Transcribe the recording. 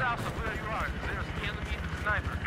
south of where you are. There's enemy sniper.